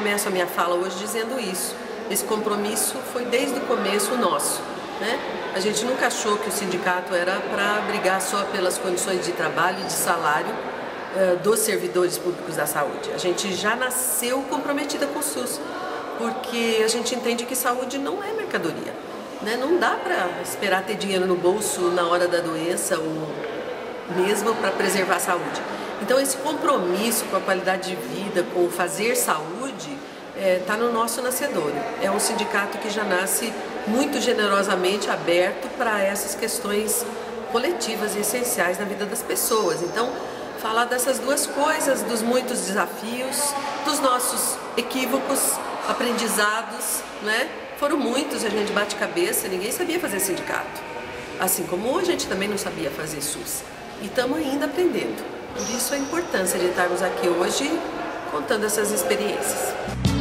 começo a minha fala hoje dizendo isso. Esse compromisso foi desde o começo nosso, né? A gente nunca achou que o sindicato era para brigar só pelas condições de trabalho e de salário dos servidores públicos da saúde. A gente já nasceu comprometida com o SUS, porque a gente entende que saúde não é mercadoria, né? Não dá para esperar ter dinheiro no bolso na hora da doença ou mesmo para preservar a saúde. Então esse compromisso com a qualidade de vida, com o fazer saúde, está no nosso nascedouro. É um sindicato que já nasce muito generosamente aberto para essas questões coletivas e essenciais na vida das pessoas. Então, falar dessas duas coisas, dos muitos desafios, dos nossos equívocos, aprendizados, né? Foram muitos, a gente bate cabeça, ninguém sabia fazer sindicato. Assim como a gente também não sabia fazer SUS. E estamos ainda aprendendo. Por isso a importância de estarmos aqui hoje contando essas experiências.